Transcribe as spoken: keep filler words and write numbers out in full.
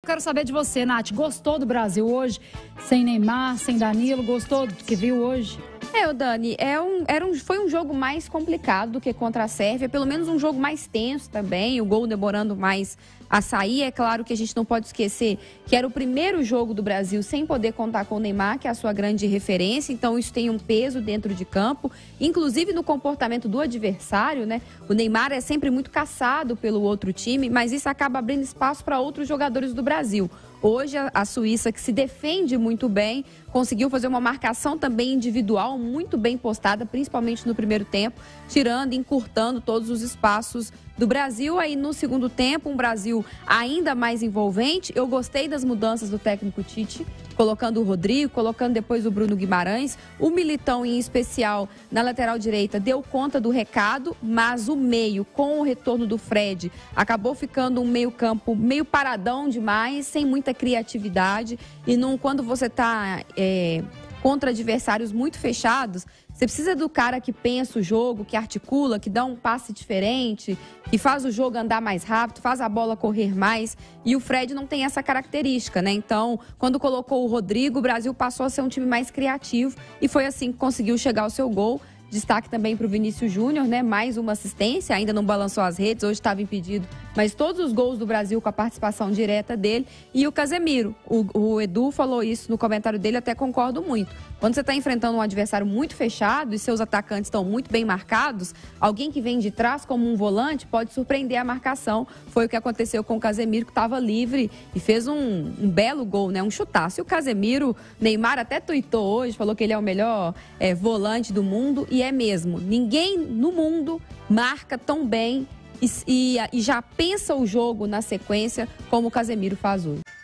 quero saber de você, Nath. Gostou do Brasil hoje? Sem Neymar, sem Danilo? Gostou do que viu hoje? É, o Dani, é um, era um, foi um jogo mais complicado do que contra a Sérvia, pelo menos um jogo mais tenso também, o gol demorando mais a sair. É claro que a gente não pode esquecer que era o primeiro jogo do Brasil sem poder contar com o Neymar, que é a sua grande referência, então isso tem um peso dentro de campo, inclusive no comportamento do adversário, né? O Neymar é sempre muito caçado pelo outro time, mas isso acaba abrindo espaço para outros jogadores do Brasil. Hoje, a Suíça, que se defende muito bem, conseguiu fazer uma marcação também individual muito bem postada, principalmente no primeiro tempo, tirando e encurtando todos os espaços do Brasil. Aí, no segundo tempo, um Brasil ainda mais envolvente. Eu gostei das mudanças do técnico Tite, colocando o Rodrigo, colocando depois o Bruno Guimarães. O Militão, em especial, na lateral direita, deu conta do recado, mas o meio, com o retorno do Fred, acabou ficando um meio campo meio paradão demais, sem muita criatividade. E não, quando você está é, contra adversários muito fechados, você precisa do cara que pensa o jogo, que articula, que dá um passe diferente, que faz o jogo andar mais rápido, faz a bola correr mais. E o Fred não tem essa característica, né? Então, quando colocou o Rodrigo, o Brasil passou a ser um time mais criativo e foi assim que conseguiu chegar ao seu gol. Destaque também para o Vinícius Júnior, né? Mais uma assistência, ainda não balançou as redes, hoje estava impedido, mas todos os gols do Brasil com a participação direta dele. E o Casemiro, o, o Edu falou isso no comentário dele, até concordo muito. Quando você está enfrentando um adversário muito fechado e seus atacantes estão muito bem marcados, alguém que vem de trás como um volante pode surpreender a marcação. Foi o que aconteceu com o Casemiro, que estava livre e fez um, um belo gol, né? Um chutaço. E o Casemiro, Neymar até tuitou hoje, falou que ele é o melhor é, volante do mundo. E é mesmo. Ninguém no mundo marca tão bem e, e, e já pensa o jogo na sequência como o Casemiro faz hoje.